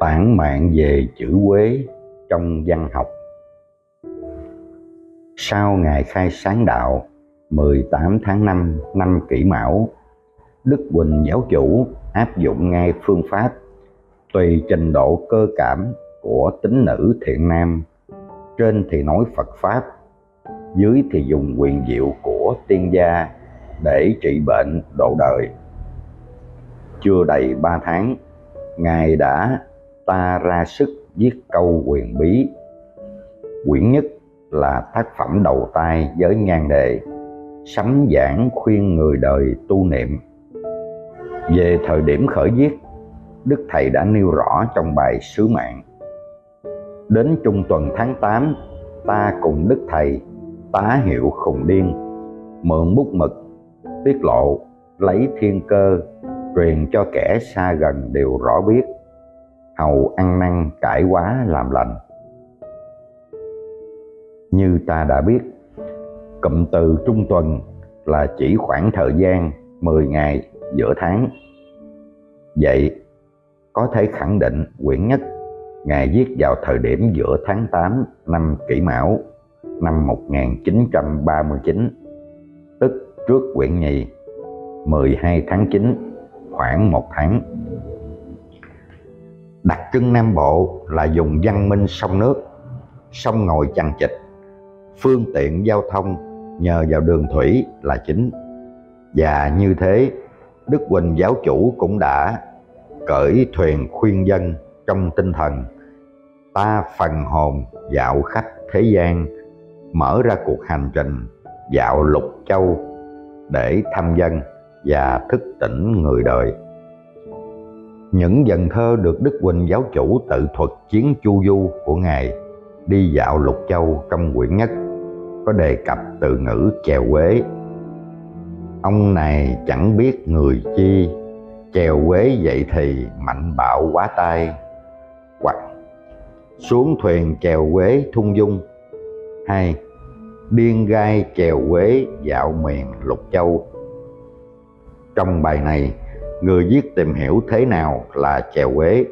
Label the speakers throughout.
Speaker 1: Tản mạn về chữ Quế trong văn học. Sau ngày khai sáng đạo 18 tháng 5 năm Kỷ Mão, Đức Huỳnh giáo chủ áp dụng ngay phương pháp tùy trình độ cơ cảm của tín nữ thiện nam, trên thì nói Phật Pháp, dưới thì dùng quyền diệu của tiên gia để trị bệnh độ đời. Chưa đầy 3 tháng, Ngài đã ta ra sức viết câu huyền bí. Quyển nhất là tác phẩm đầu tay với nhan đề sấm giảng khuyên người đời tu niệm. Về thời điểm khởi viết, Đức Thầy đã nêu rõ trong bài Sứ Mạng: đến trung tuần tháng 8, ta cùng Đức Thầy tá hiệu khùng điên, mượn bút mực tiết lộ, lấy thiên cơ truyền cho kẻ xa gần đều rõ biết, hầu ăn năn cải hóa làm lành. Như ta đã biết, cụm từ trung tuần là chỉ khoảng thời gian 10 ngày giữa tháng. Vậy có thể khẳng định quyển nhất Ngài viết vào thời điểm giữa tháng 8 năm Kỷ Mão năm 1939, tức trước quyển nhì 12 tháng 9, khoảng 1 tháng. Đặc trưng Nam Bộ là dùng văn minh sông nước, sông ngòi chằng chịt, phương tiện giao thông nhờ vào đường thủy là chính. Và như thế, Đức Huỳnh giáo chủ cũng đã cởi thuyền khuyên dân trong tinh thần ta phần hồn dạo khách thế gian, mở ra cuộc hành trình dạo lục châu để thăm dân và thức tỉnh người đời. Những dần thơ được Đức Huỳnh giáo chủ tự thuật chuyến chu du của Ngài đi dạo lục châu trong quyển nhất có đề cập từ ngữ chèo Quế. Ông này chẳng biết người chi, chèo Quế vậy thì mạnh bạo quá tay, hoặc xuống thuyền chèo Quế thung dung, hay điên gai chèo Quế dạo miền lục châu. Trong bài này, người viết tìm hiểu thế nào là chèo Quế.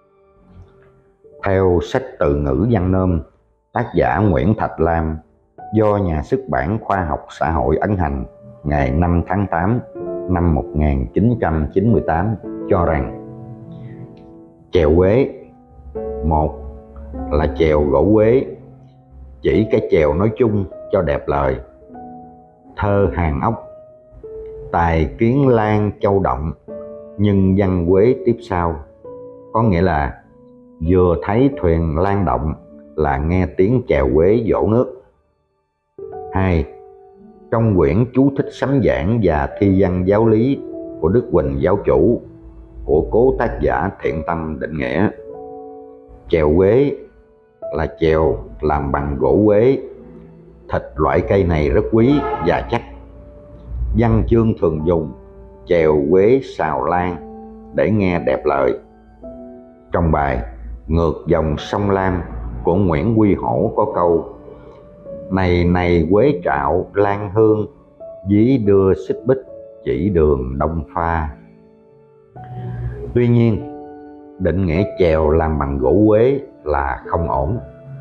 Speaker 1: Theo sách Từ ngữ văn nôm, tác giả Nguyễn Thạch Lam, do Nhà xuất bản Khoa học Xã hội ấn hành ngày 5 tháng 8 năm 1998 cho rằng chèo Quế, một là chèo gỗ quế, chỉ cái chèo nói chung cho đẹp lời. Thơ Hàn Ốc: tài kiến lan châu động, nhưng văn Quế tiếp sau, có nghĩa là vừa thấy thuyền lan động là nghe tiếng chèo Quế vỗ nước. Hai, trong quyển chú thích sấm giảng và thi văn giáo lý của Đức Huỳnh giáo chủ của cố tác giả Thiện Tâm định nghĩa, chèo Quế là chèo làm bằng gỗ quế. Thịt loại cây này rất quý và chắc. Văn chương thường dùng chèo Quế xào lan để nghe đẹp lời. Trong bài Ngược dòng sông Lam của Nguyễn Quy Hổ có câu: này này quế trạo lan hương, dí đưa xích bích chỉ đường đông pha. Tuy nhiên, định nghĩa chèo làm bằng gỗ quế là không ổn.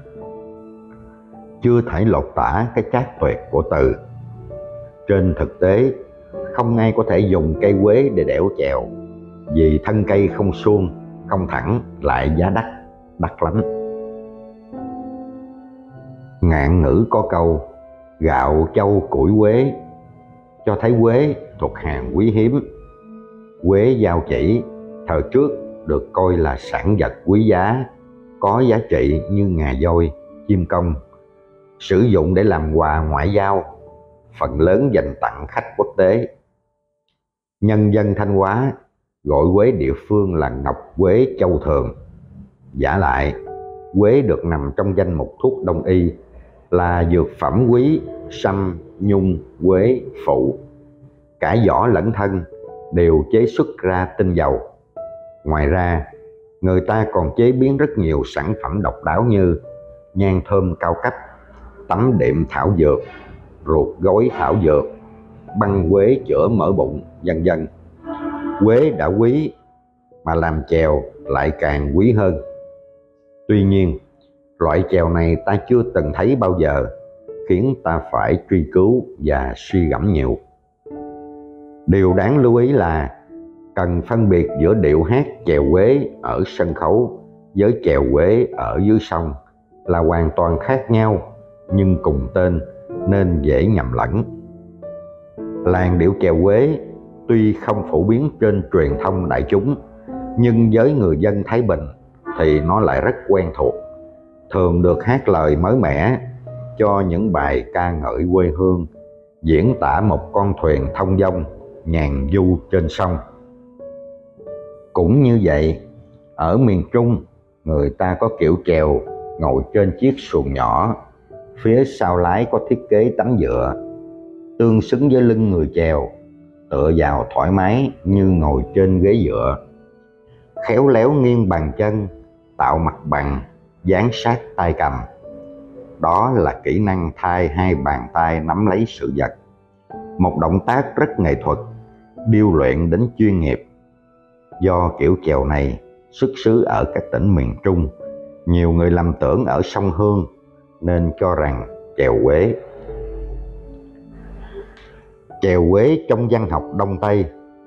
Speaker 1: Chưa thể lột tả cái trác tuyệt của từ. Trên thực tế, không ai có thể dùng cây quế để đẽo chèo, vì thân cây không suông, không thẳng, lại giá đắt lắm. Ngạn ngữ có câu gạo châu củi quế, cho thấy quế thuộc hàng quý hiếm. Quế giao chỉ thời trước được coi là sản vật quý giá, có giá trị như ngà voi, chim công, sử dụng để làm quà ngoại giao, phần lớn dành tặng khách quốc tế. Nhân dân Thanh Hóa gọi quế địa phương là ngọc quế châu thường. Vả lại, quế được nằm trong danh mục thuốc đông y, là dược phẩm quý, sâm, nhung, quế, phụ. Cả vỏ lẫn thân đều chế xuất ra tinh dầu. Ngoài ra, người ta còn chế biến rất nhiều sản phẩm độc đáo như nhang thơm cao cấp, tắm đệm thảo dược, ruột gói thảo dược, băng quế chữa mỡ bụng, vân vân. Quế đã quý mà làm chèo lại càng quý hơn. Tuy nhiên, loại chèo này ta chưa từng thấy bao giờ, khiến ta phải truy cứu và suy gẫm nhiều. Điều đáng lưu ý là cần phân biệt giữa điệu hát chèo Quế ở sân khấu với chèo Quế ở dưới sông là hoàn toàn khác nhau, nhưng cùng tên nên dễ nhầm lẫn. Làn điệu chèo Quế tuy không phổ biến trên truyền thông đại chúng, nhưng với người dân Thái Bình thì nó lại rất quen thuộc, thường được hát lời mới mẻ cho những bài ca ngợi quê hương, diễn tả một con thuyền thông dong nhàn du trên sông. Cũng như vậy, ở miền Trung, người ta có kiểu chèo ngồi trên chiếc xuồng nhỏ, phía sau lái có thiết kế tấm dựa, tương xứng với lưng người chèo, tựa vào thoải mái như ngồi trên ghế dựa. Khéo léo nghiêng bàn chân, tạo mặt bằng, dán sát tay cầm. Đó là kỹ năng thay hai bàn tay nắm lấy sự vật. Một động tác rất nghệ thuật, điêu luyện đến chuyên nghiệp. Do kiểu chèo này xuất xứ ở các tỉnh miền Trung, nhiều người lầm tưởng ở sông Hương nên cho rằng chèo Quế. Chèo Quế trong văn học Đông Tây.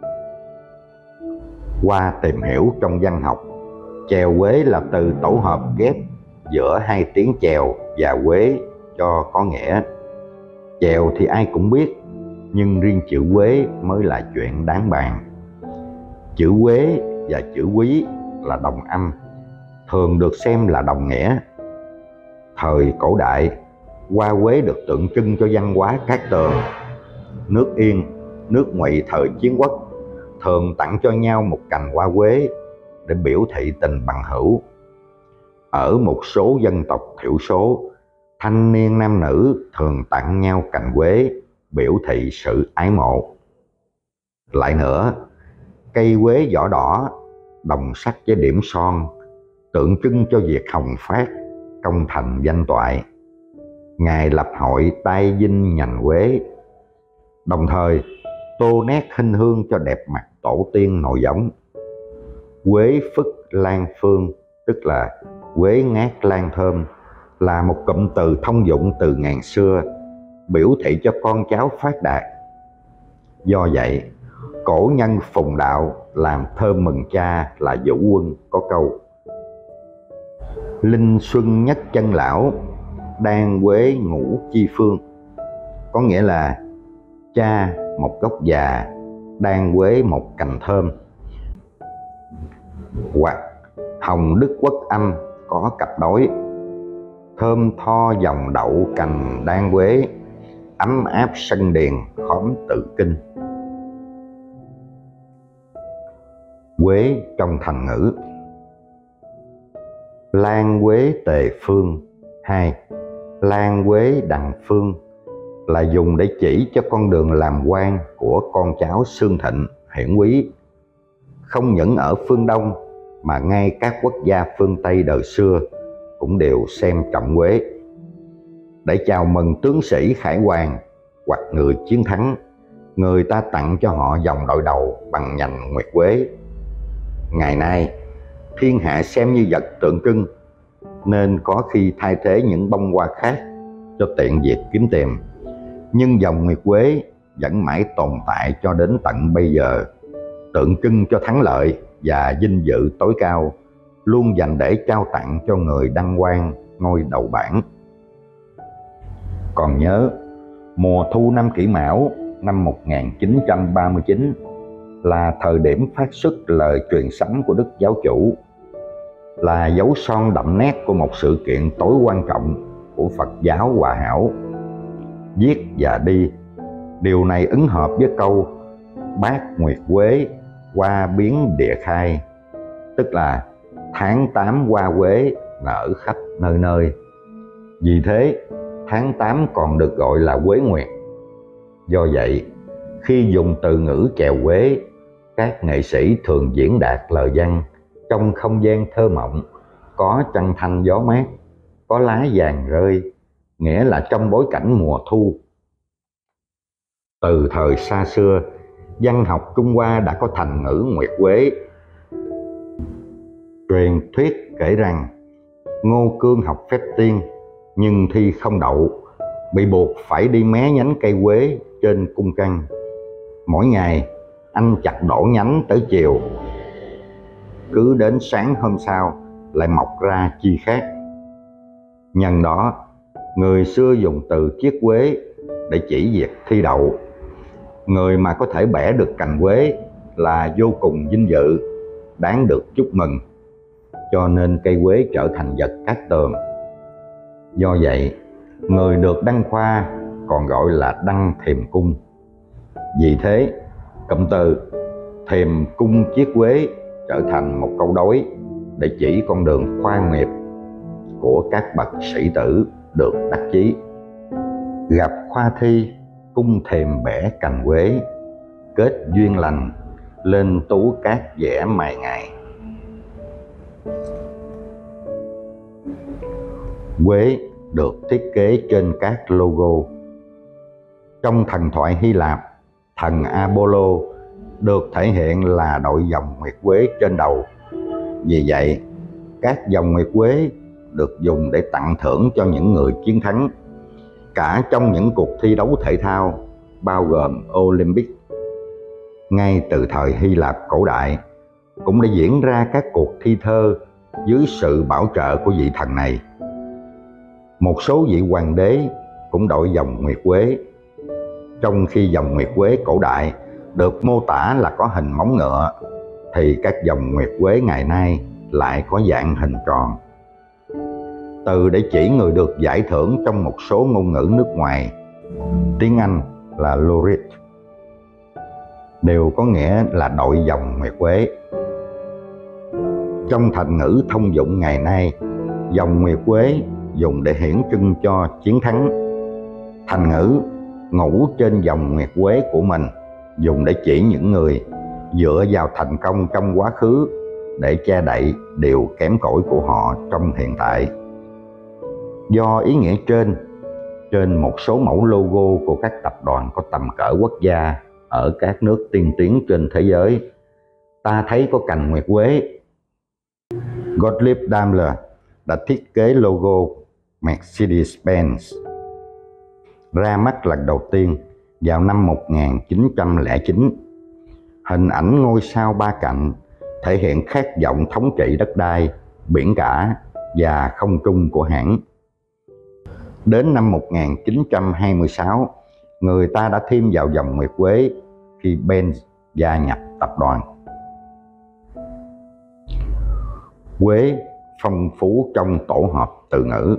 Speaker 1: Qua tìm hiểu trong văn học, chèo Quế là từ tổ hợp ghép giữa hai tiếng chèo và Quế cho có nghĩa. Chèo thì ai cũng biết, nhưng riêng chữ Quế mới là chuyện đáng bàn. Chữ Quế và chữ Quý là đồng âm, thường được xem là đồng nghĩa. Thời cổ đại, hoa Quế được tượng trưng cho văn hóa Cát Tường. Nước Yên, nước Ngụy thời chiến quốc thường tặng cho nhau một cành hoa Quế để biểu thị tình bằng hữu. Ở một số dân tộc thiểu số, thanh niên nam nữ thường tặng nhau cành Quế biểu thị sự ái mộ. Lại nữa, cây Quế vỏ đỏ đồng sắc với điểm son, tượng trưng cho việc hồng phát, công thành danh toại. Ngày lập hội tay vinh nhành Quế, đồng thời tô nét hình hương cho đẹp mặt tổ tiên nội giống. Quế phức lan phương, tức là quế ngát lan thơm, là một cụm từ thông dụng từ ngàn xưa, biểu thị cho con cháu phát đạt. Do vậy, cổ nhân Phùng Đạo làm thơm mừng cha là Vũ Quân có câu: Linh xuân nhất chân lão, đan quế ngũ chi phương. Có nghĩa là cha một gốc già, đan quế một cành thơm. Hoặc hồng đức quốc âm có cặp đối: thơm tho dòng đậu cành đan quế, ấm áp sân điền khóm tự kinh. Quế trong thành ngữ. Lan quế tề phương. 2. Lan quế đằng phương là dùng để chỉ cho con đường làm quan của con cháu xương thịnh, hiển quý. Không những ở phương Đông mà ngay các quốc gia phương Tây đời xưa cũng đều xem trọng quế. Để chào mừng tướng sĩ khải hoàn hoặc người chiến thắng, người ta tặng cho họ dòng đội đầu bằng nhành nguyệt quế. Ngày nay, thiên hạ xem như vật tượng trưng, nên có khi thay thế những bông hoa khác cho tiện việc kiếm tìm. Nhưng dòng nguyệt quế vẫn mãi tồn tại cho đến tận bây giờ, tượng trưng cho thắng lợi và vinh dự tối cao, luôn dành để trao tặng cho người đăng quang ngôi đầu bảng. Còn nhớ, mùa thu năm Kỷ Mão năm 1939 là thời điểm phát xuất lời truyền sấm của Đức Giáo Chủ, là dấu son đậm nét của một sự kiện tối quan trọng của Phật giáo Hòa Hảo. Viết và đi, điều này ứng hợp với câu bát nguyệt quế hoa biến địa khai, tức là tháng 8 hoa quế nở khắp nơi nơi. Vì thế, tháng 8 còn được gọi là quế nguyệt. Do vậy, khi dùng từ ngữ chèo quế, các nghệ sĩ thường diễn đạt lời văn trong không gian thơ mộng, có trăng thanh gió mát, có lá vàng rơi, nghĩa là trong bối cảnh mùa thu. Từ thời xa xưa, văn học Trung Hoa đã có thành ngữ nguyệt quế. Truyền thuyết kể rằng Ngô Cương học phép tiên nhưng thi không đậu, bị buộc phải đi mé nhánh cây quế trên cung căn. Mỗi ngày anh chặt đổ nhánh tới chiều, cứ đến sáng hôm sau lại mọc ra chi khác. Nhân đó, người xưa dùng từ chiết quế để chỉ việc thi đậu. Người mà có thể bẻ được cành quế là vô cùng vinh dự, đáng được chúc mừng, cho nên cây quế trở thành vật cát tường. Do vậy, người được đăng khoa còn gọi là đăng thềm cung. Vì thế, cụm từ thềm cung chiết quế trở thành một câu đối để chỉ con đường khoa nghiệp của các bậc sĩ tử được đắc chí. Gặp khoa thi cung thềm bẻ cành quế, kết duyên lành lên tú cát vẽ mài ngày. Quế được thiết kế trên các logo. Trong thần thoại Hy Lạp, thần Apollo được thể hiện là đội vòng nguyệt quế trên đầu. Vì vậy, các vòng nguyệt quế được dùng để tặng thưởng cho những người chiến thắng, cả trong những cuộc thi đấu thể thao, bao gồm Olympic. Ngay từ thời Hy Lạp cổ đại, cũng đã diễn ra các cuộc thi thơ dưới sự bảo trợ của vị thần này. Một số vị hoàng đế cũng đội vòng nguyệt quế. Trong khi vòng nguyệt quế cổ đại được mô tả là có hình móng ngựa, thì các vòng nguyệt quế ngày nay lại có dạng hình tròn. Từ để chỉ người được giải thưởng trong một số ngôn ngữ nước ngoài, tiếng Anh là laureate, đều có nghĩa là đội vòng nguyệt quế. Trong thành ngữ thông dụng ngày nay, vòng nguyệt quế dùng để hiển trưng cho chiến thắng. Thành ngữ ngủ trên vòng nguyệt quế của mình dùng để chỉ những người dựa vào thành công trong quá khứ để che đậy điều kém cỏi của họ trong hiện tại. Do ý nghĩa trên một số mẫu logo của các tập đoàn có tầm cỡ quốc gia ở các nước tiên tiến trên thế giới, ta thấy có cành nguyệt quế. Gottlieb Daimler đã thiết kế logo Mercedes-Benz ra mắt lần đầu tiên vào năm 1909. Hình ảnh ngôi sao ba cạnh thể hiện khát vọng thống trị đất đai, biển cả và không trung của hãng. Đến năm 1926, người ta đã thêm vào vòng nguyệt quế khi Benz gia nhập tập đoàn. Quế phong phú trong tổ hợp từ ngữ.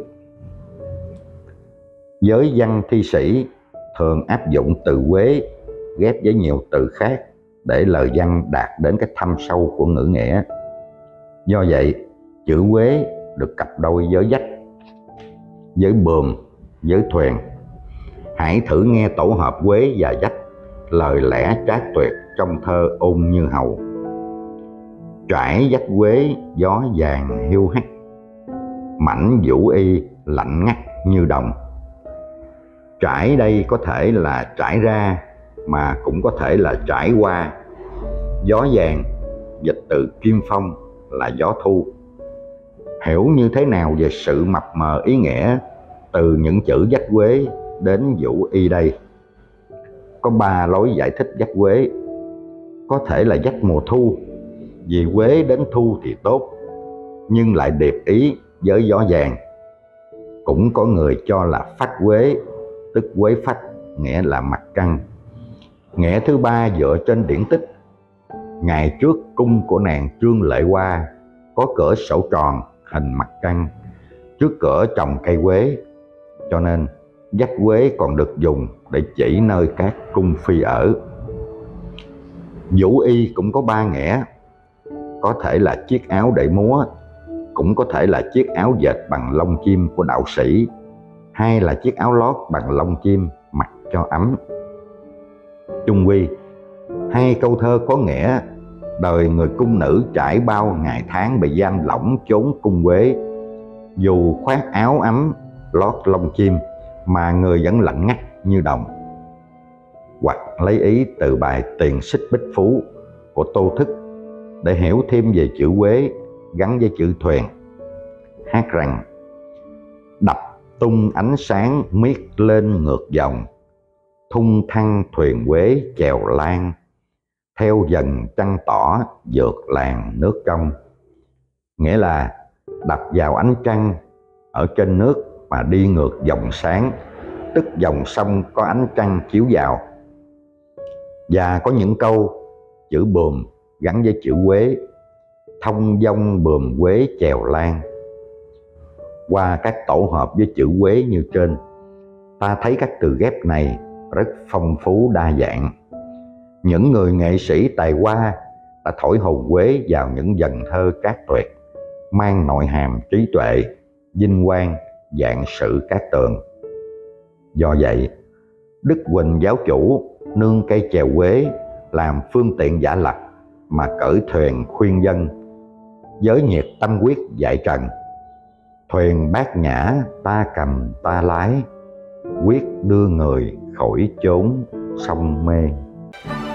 Speaker 1: Giới văn thi sĩ thường áp dụng từ quế ghép với nhiều từ khác để lời văn đạt đến cái thâm sâu của ngữ nghĩa. Do vậy, chữ quế được cặp đôi với dách, với buồm, với thuyền. Hãy thử nghe tổ hợp quế và dách, lời lẽ trác tuyệt trong thơ Ôn Như Hầu. Trải dách quế gió vàng hiu hắt, mảnh vũ y lạnh ngắt như đồng. Trải đây có thể là trải ra, mà cũng có thể là trải qua. Gió vàng dịch từ Kim Phong là gió thu. Hiểu như thế nào về sự mập mờ ý nghĩa từ những chữ dách quế đến vũ y đây? Có 3 lối giải thích dách quế. Có thể là dách mùa thu, vì quế đến thu thì tốt, nhưng lại điệp ý với gió vàng. Cũng có người cho là phách quế, tức quế phách, nghĩa là mặt trăng. Nghĩa thứ ba dựa trên điển tích. Ngày trước cung của nàng Trương Lệ Hoa có cửa sổ tròn hình mặt trăng, trước cửa trồng cây quế, cho nên dách quế còn được dùng để chỉ nơi các cung phi ở. Vũ y cũng có 3 nghĩa. Có thể là chiếc áo để múa, cũng có thể là chiếc áo dệt bằng lông chim của đạo sĩ, hay là chiếc áo lót bằng lông chim mặc cho ấm. Chung quy, 2 câu thơ có nghĩa đời người cung nữ trải bao ngày tháng bị giam lỏng chốn cung quế. Dù khoác áo ấm, lót lông chim mà người vẫn lạnh ngắt như đồng. Hoặc lấy ý từ bài Tiền Xích Bích Phú của Tô Thức để hiểu thêm về chữ quế, gắn với chữ thuyền, hát rằng: đập tung ánh sáng miết lên ngược dòng, thung thăng thuyền Huế chèo lan, theo dần trăng tỏ vượt làng nước trong. Nghĩa là đập vào ánh trăng ở trên nước mà đi ngược dòng sáng, tức dòng sông có ánh trăng chiếu vào. Và có những câu chữ buồm gắn với chữ Huế: thông dong buồm Huế chèo lan. Qua các tổ hợp với chữ Huế như trên, ta thấy các từ ghép này rất phong phú đa dạng. Những người nghệ sĩ tài hoa đã thổi hồn Huế vào những dần thơ cát tuyệt, mang nội hàm trí tuệ, vinh quang, vạn sự cát tường. Do vậy, Đức Huỳnh giáo chủ nương cây chèo Huế làm phương tiện giả lập mà cởi thuyền khuyên dân, với nhiệt tâm quyết dạy trần: thuyền bát nhã ta cầm ta lái, quyết đưa người khỏi chốn sông mê.